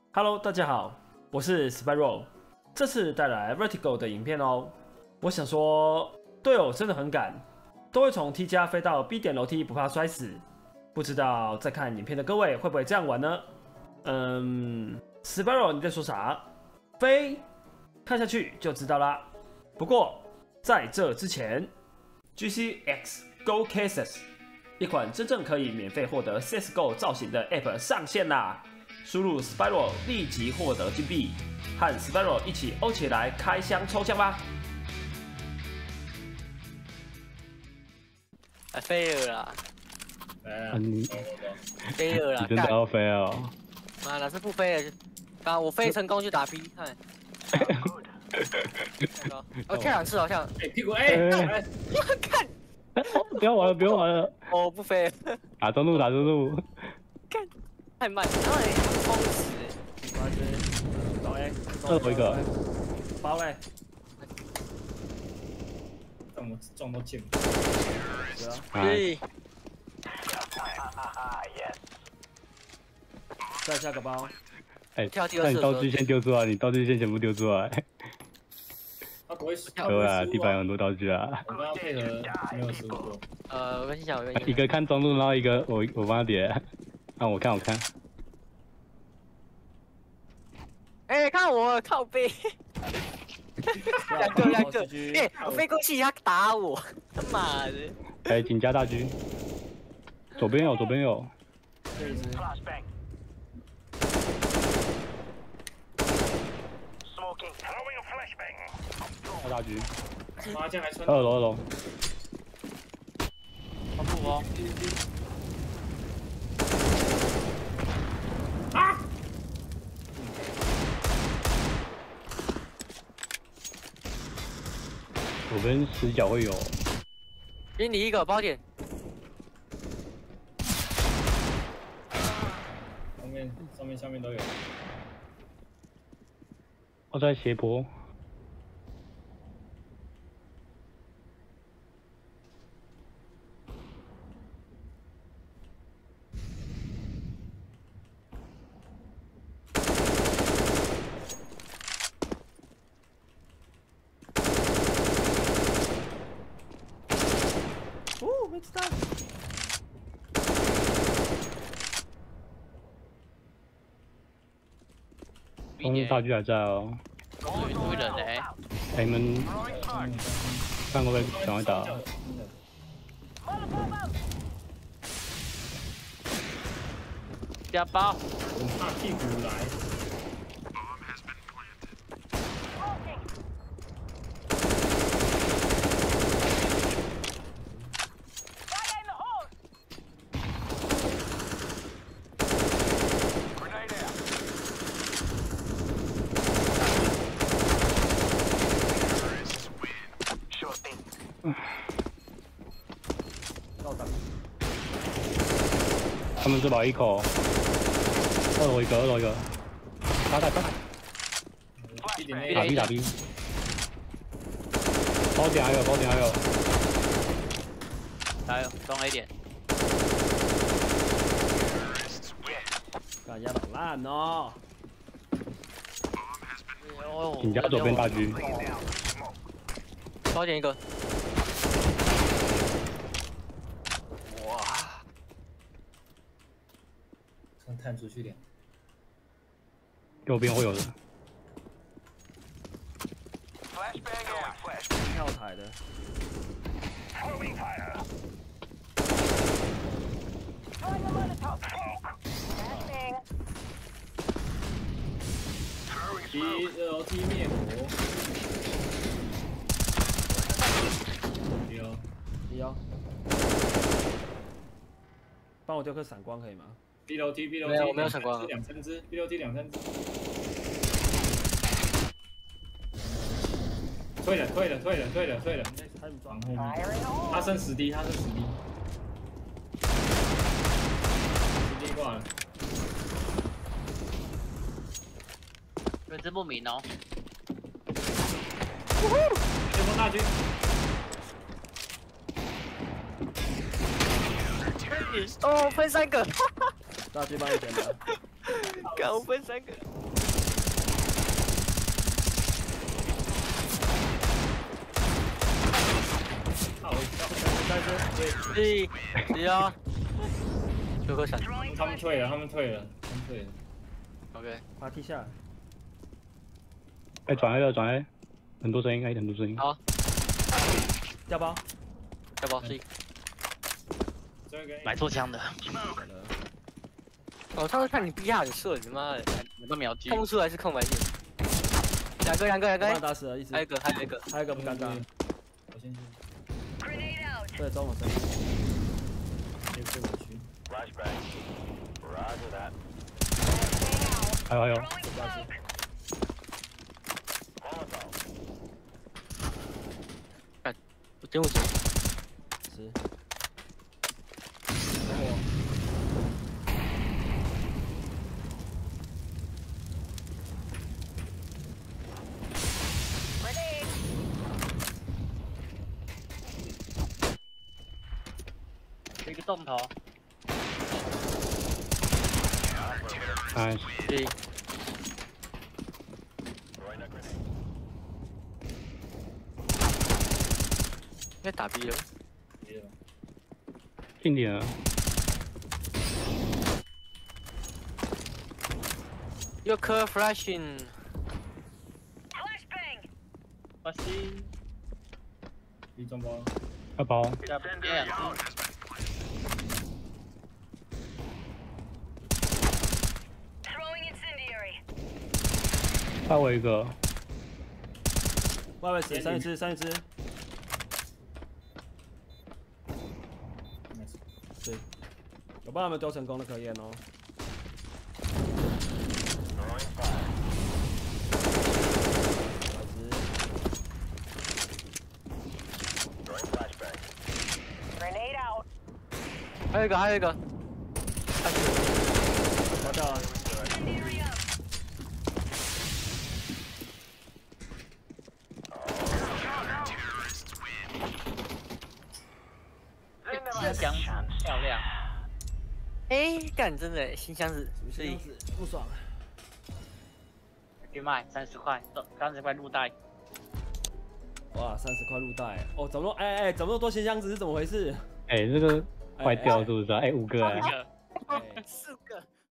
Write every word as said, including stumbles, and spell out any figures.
Hello， 大家好，我是 Spyro， 这次带来 Vertigo 的影片哦。我想说，队友真的很敢，都会从 T 加飞到 B 点楼梯不怕摔死。不知道在看影片的各位会不会这样玩呢？嗯 ，Spyro 你在说啥？飞，看下去就知道啦。不过在这之前 ，G C X Go Cases 一款真正可以免费获得 C S G O 造型的 App 上线啦！输入 Spyro 立即获得金币，和 Spyro 一起欧起来开箱抽奖吧！ 啊，飞了啦！ 啊你飞了啦！ 你真的要飞哦？ 妈哪是不飞了？刚我飞成功就打 B， 看。我跳两次好像。 哎屁股哎！哎看。 不要玩了，不要玩了！ 哦不飞。 打中路，打中路。 看，太慢，然后封死。 高 A， 二楼一个。 八位。 撞我撞到剑。 对。 再下个包。 哎，那你道具先丢出来，你道具先全部丢出来。 他不会输。 对啊，地板有很多道具啊。 我们要配合，没有输过。 呃，我跟你讲，我跟你讲。 一个看中路，然后一个我我帮他叠。让我看，我看。 哎，看我靠背。两个两个，哎，我飞过去，他打我，他妈的！ 哎，请加大狙。左边有，左边有。 这一只。 加大狙。 麻将还穿。 二楼，二楼。 好不哦。 啊！ 左边死角会有。 给你一个包点。 上面、上面、下面都有。 我在斜坡。 哦，没子弹。 中路大狙还在哦。 有一堆人嘞。 哎，你们看会不会赶快打？ 加包。 我怕屁股来。 他们这把一口，二楼一个，二楼一个，打打打，打 B 打 B， 包点还有，包点还有， 还有中 A 点， 干压倒烂哦！ 请加左边大狙， 包点一个。 探出去点， 右边会有人。 跳台的。 一楼梯灭火。有。 有。帮我丢颗闪光可以吗？ B 楼梯 ，B 楼梯， 没有，我没有闪光。 两三只 ，B 楼梯两三只。退了，退了，退了，退了，退了。往后面。他剩十滴，他剩十滴。十滴挂了。 人之不明哦。 前锋大军。 哦，分三个， 大狙帮你点的。 干我分三个。 靠， 再一只， 对，对啊。有个闪。 他们退了，他们退了，他们退了。 OK。 把它踢下来。 哎，转 A 了，转 A， 很多声音，哎，很多声音。 好。 掉包。 掉包 C。 买错枪的。 我上次看你 B R 很顺，你妈的， 有个秒击， 看不出来是空白键。两个，两个，两个。 打死了，一只。 还有一个，还有一个， 还有一个不尴尬。 我先去。 对，中我身。 先飞我去。 还有还有。 看，我真我死。 是。 有一个洞头。 Nice。 对。应该打 B 了。 近点了。 有颗 flashing。 我心。 一中包。 二包。 要不两只。 再我一个。 外围死，三一只，三一只。对，有帮他们丢成功的可验哦。 还有一个，还有一个。 跑掉了。 新箱子漂亮。 哎，干真的新箱子，所以不爽。 去卖三十块，三十块入袋。 哇，三十块入袋哦，怎么哎哎，怎么那么多新箱子是怎么回事？ 哎，这个坏掉是不是啊？哎，五个哎。 四